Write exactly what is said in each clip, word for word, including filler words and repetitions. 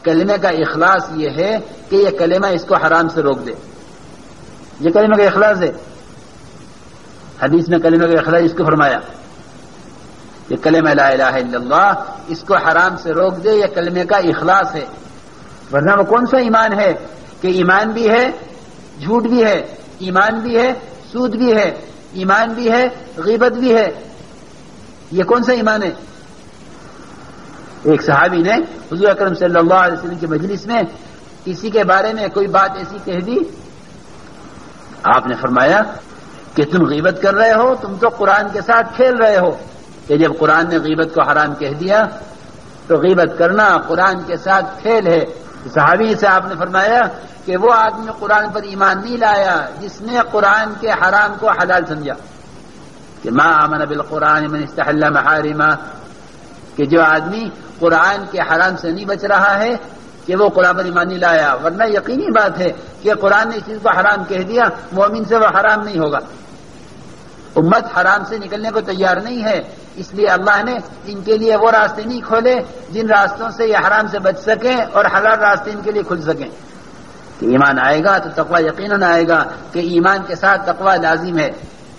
کلمے کا اخلاص یہ ہے کہ یہ کلمہ اس کو حرام سے روک دے. یہ کلمے کا اخلاص ہے. حدیث میں کلمے کا اخلاص اس کو فرمایا کہ کلمہ لا الہ الا اللہ اس کو حرام سے روک دے. یہ کلمے کا اخلاص ہے. ورنہ وہ کون سا ایمان ہے کہ ایمان بھی ہے جھوٹ بھی ہے, ایمان بھی ہے سود بھی ہے, ایمان بھی ہے غیبت بھی ہے. یہ کون سا ایمان ہے؟ ایک صحابی نے حضور اکرم صلی اللہ علیہ وسلم کی مجلس میں کسی کے بارے میں کوئی بات ایسی کہہ دی, آپ نے فرمایا کہ تم غیبت کر رہے ہو, تم تو قرآن کے ساتھ کھیل رہے ہو. کہ جب قرآن نے غیبت کو حرام کہہ دیا تو غیبت کرنا قرآن کے ساتھ کھیل ہے. صحابی سے آپ نے فرمایا کہ وہ آدمی قرآن پر ایمان نہیں لایا جس نے قرآن کے حرام کو حلال سمجھا. کہ ما آمن بالقرآن من استحل محارما, کہ جو آدمی قرآن کے حرام سے نہیں بچ رہا ہے کہ وہ قرآن پر ایمان نہیں لایا. ورنہ یقینی بات ہے کہ قرآن نے اس چیز کو حرام کہہ دیا, مومن سے وہ حرام نہیں ہوگا. امت حرام سے نکلنے کو تیار نہیں ہے, اس لیے اللہ نے ان کے لیے وہ راستے نہیں کھولے جن راستوں سے یہ حرام سے بچ سکیں اور حلال راستے ان کے لیے کھل سکیں. کہ ایمان آئے گا تو تقوی یقیناً آئے گا, کہ ایمان کے ساتھ تقوی لازم ہے.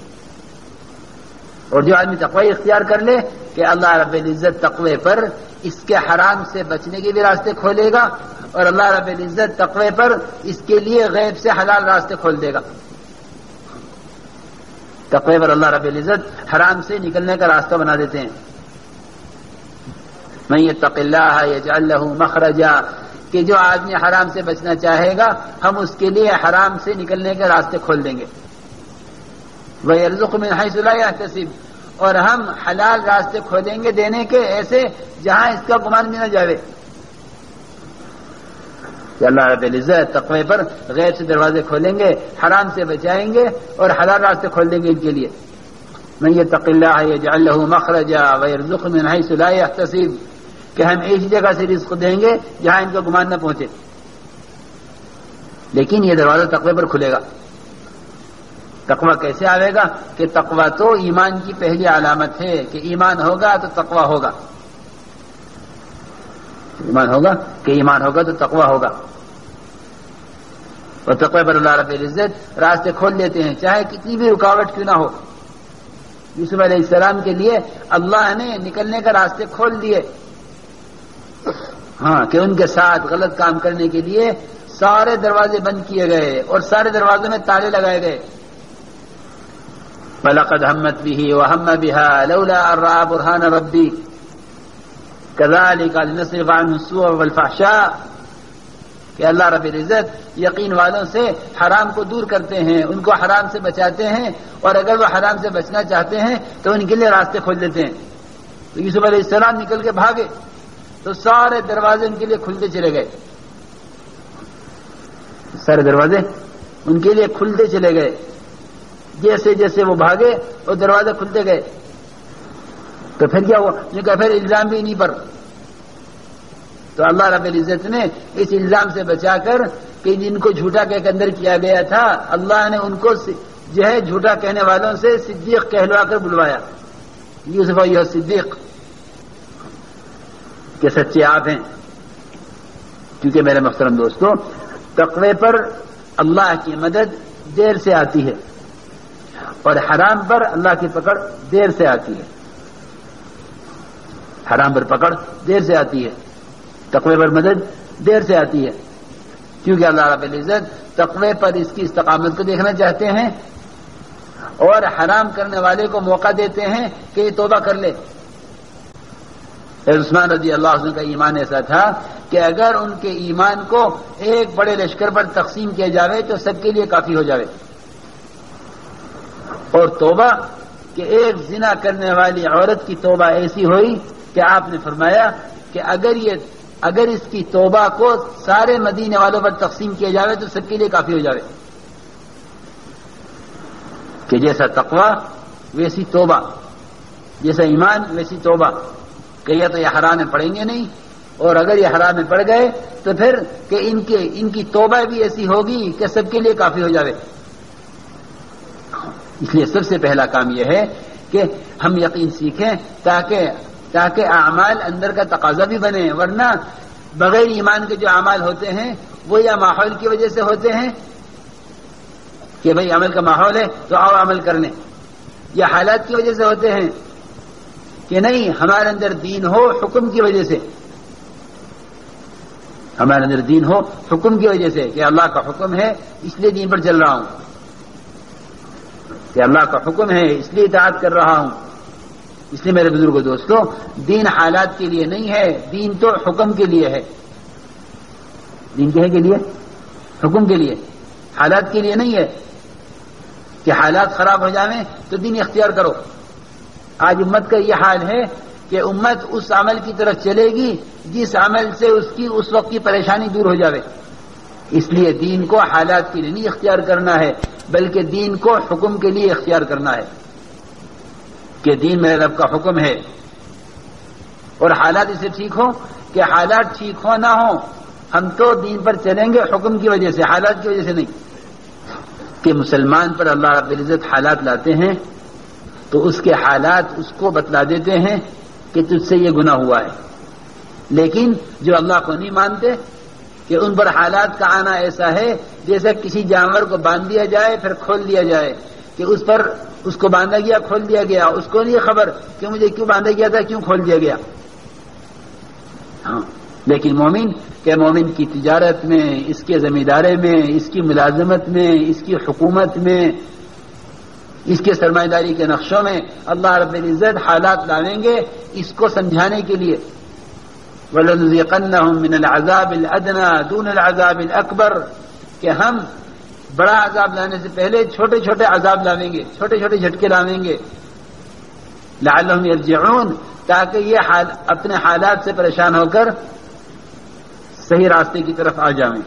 اور جو آدمی تقوی اختیار کر لے کہ اللہ رب العزت تقوی پر اس کے حرام سے بچنے کے بھی راستے کھولے گا, اور اللہ رب العزت تقوی پر اس کے لیے غیب سے حلال راستے کھول دے گا. تقوی پر اللہ رب العزت حرام سے نکلنے کا راستہ بنا دیتے ہیں. من یتق اللہ یجعل لہ مخرجا, کہ جو آدمی حرام سے بچنا چاہے گا ہم اس کے لیے حرام سے نکلنے کے راستے کھول دیں گے. وَيَرْزُقُ مِنْ حَيْثُ لَا يَحْتَسِبُ, اور ہم حلال راستے کھولیں گے دینے کے ایسے جہاں اس کا گمان بھی نہ جاوے. کہ اللہ رب العزت تقوی پر غیب سے دروازے کھولیں گے, حرام سے بچائیں گے اور حلال راستے کھول دیں گے ان کے لیے. من یتق اللہ یجعل لہ مخرجا ویرزقہ من حیث لا یحتسب, کہ ہم ایسی جگہ سے رزق دیں گے جہاں ان کو گمان نہ پہنچے. لیکن یہ دروازہ تقوی پر کھلے گا. تقوی کیسے آئے گا؟ کہ تقوی تو ایمان کی پہلی علامت ہے, کہ ایمان ہوگا تو تقوی ہوگا. ایمان ہوگا کہ ایمان ہوگا تو تقوی ہوگا. اور تقوی پر اللہ رب العزت راستے کھول دیتے ہیں چاہے کتنی بھی رکاوٹ کیوں نہ ہو. یوسف علیہ السلام کے لیے اللہ نے نکلنے کا راستے کھول دیے, ہاں, کہ ان کے ساتھ غلط کام کرنے کے لیے سارے دروازے بند کیے گئے اور سارے دروازوں میں تالے لگائے گئے. وَلَقَدْ هَمَّتْ بِهِ وَهَمَّ بِهَا لَوْلَا أَن رَأَىٰ بُرْهَانَ رَبِّهِ كَذَٰلِكَ لِنَصْرِفَ عَنْهُ السُّوءَ وَالْفَحْشَاءَ, کہ اللہ رب العزت یقین والوں سے حرام کو دور کرتے ہیں, ان کو حرام سے بچاتے ہیں, اور اگر وہ حرام سے بچنا چاہتے ہیں تو ان کے لیے راستے کھول دیتے ہیں. تو یوسف علیہ السلام نکل کے بھاگے تو سارے دروازے ان کے لیے کھلتے چلے گئے. سارے دروازے ان کے لیے کھلتے چلے گئے. جیسے جیسے وہ بھاگے اور دروازے کھلتے گئے. تو پھر کیا ہوا؟ یہ کہ پھر الزام بھی نہیں پر. تو اللہ رب العزت نے اس الزام سے بچا کر کہ جن کو جھوٹا کہہ کے اندر کیا گیا تھا, اللہ نے ان کو جو ہے جھوٹا کہنے والوں سے صدیق کہلوا کر بلوایا. یوسف یہ صدیق کہ سچے آپ ہیں. کیونکہ میرے محترم دوستو, تقوی پر اللہ کی مدد دیر سے آتی ہے اور حرام پر اللہ کی پکڑ دیر سے آتی ہے. حرام پر پکڑ دیر سے آتی ہے, تقوی پر مدد دیر سے آتی ہے. کیونکہ اللہ رب العزت تقوی پر اس کی استقامت کو دیکھنا چاہتے ہیں اور حرام کرنے والے کو موقع دیتے ہیں کہ یہ توبہ کر لے. عثمان رضی اللہ عنہ کا ایمان ایسا تھا کہ اگر ان کے ایمان کو ایک بڑے لشکر پر تقسیم کیا جاوے تو سب کے لیے کافی ہو جاوے. اور توبہ کہ ایک زنا کرنے والی عورت کی توبہ ایسی ہوئی کہ آپ نے فرمایا کہ اگر یہ اگر اس کی توبہ کو سارے مدینے والوں پر تقسیم کیا جاوے تو سب کے لیے کافی ہو جاوے. کہ جیسا تقوی ویسی توبہ, جیسا ایمان ویسی توبہ. کہ یہ تو یہ حرام میں پڑیں گے نہیں, اور اگر یہ حرام میں پڑ گئے تو پھر کہ ان کے ان کی توبہ بھی ایسی ہوگی کہ سب کے لیے کافی ہو جاوے. اس لیے سب سے پہلا کام یہ ہے کہ ہم یقین سیکھیں تاکہ تاکہ اعمال اندر کا تقاضا بھی بنے. ورنہ بغیر ایمان کے جو اعمال ہوتے ہیں وہ یا ماحول کی وجہ سے ہوتے ہیں کہ بھئی عمل کا ماحول ہے تو آؤ عمل کرنے، یا حالات کی وجہ سے ہوتے ہیں کہ نہیں ہمارے اندر دین ہو حکم کی وجہ سے، ہمارے اندر دین ہو حکم کی وجہ سے کہ اللہ کا حکم ہے اس لیے دین پر چل رہا ہوں، کہ اللہ کا حکم ہے اس لیے اطاعت کر رہا ہوں۔ اس لیے میرے بزرگوں دوستوں، دین حالات کے لیے نہیں ہے، دین تو حکم کے لیے ہے۔ دین کیا ہے کے لیے؟ حکم کے لیے، حالات کے لیے نہیں ہے کہ حالات خراب ہو جائیں تو دین اختیار کرو۔ آج امت کا یہ حال ہے کہ امت اس عمل کی طرف چلے گی جس عمل سے اس کی اس وقت کی پریشانی دور ہو جاوے۔ اس لیے دین کو حالات کے لیے نہیں اختیار کرنا ہے بلکہ دین کو حکم کے لیے اختیار کرنا ہے کہ دین میرے رب کا حکم ہے، اور حالات اسے ٹھیک ہو کہ حالات ٹھیک ہو نہ ہو ہم تو دین پر چلیں گے حکم کی وجہ سے، حالات کی وجہ سے نہیں۔ کہ مسلمان پر اللہ رب العزت حالات لاتے ہیں تو اس کے حالات اس کو بتلا دیتے ہیں کہ تجھ سے یہ گناہ ہوا ہے، لیکن جو اللہ کو نہیں مانتے کہ ان پر حالات کا آنا ایسا ہے جیسے کسی جانور کو باندھ دیا جائے پھر کھول دیا جائے، کہ اس پر اس کو باندھا گیا کھول دیا گیا، اس کو نہیں خبر کہ مجھے کیوں باندھا گیا تھا کیوں کھول دیا گیا۔ ہاں لیکن مومن کہ مومن کی تجارت میں، اس کے زمیندارے میں، اس کی ملازمت میں، اس کی حکومت میں، اس کے سرمایہ داری کے نقشوں میں اللہ رب العزت حالات لاویں گے اس کو سمجھانے کے لیے۔ وَلَنُذِيقَنَّهُم مِّنَ الْعَذَابِ الْأَدْنَىٰ دُونَ الْعَذَابِ الْأَكْبَرِ، کہ ہم بڑا عذاب لانے سے پہلے چھوٹے چھوٹے عذاب لاویں گے، چھوٹے چھوٹے جھٹکے لاویں گے، لعلہم یرجعون، تاکہ یہ حال اپنے حالات سے پریشان ہو کر صحیح راستے کی طرف آ جائیں۔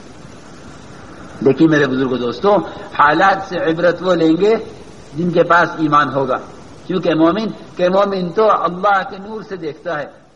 لیکن میرے بزرگوں دوستوں، حالات سے عبرت وہ لیں گے جن کے پاس ایمان ہوگا، کیونکہ مومن کہ مومن تو اللہ کے نور سے دیکھتا ہے۔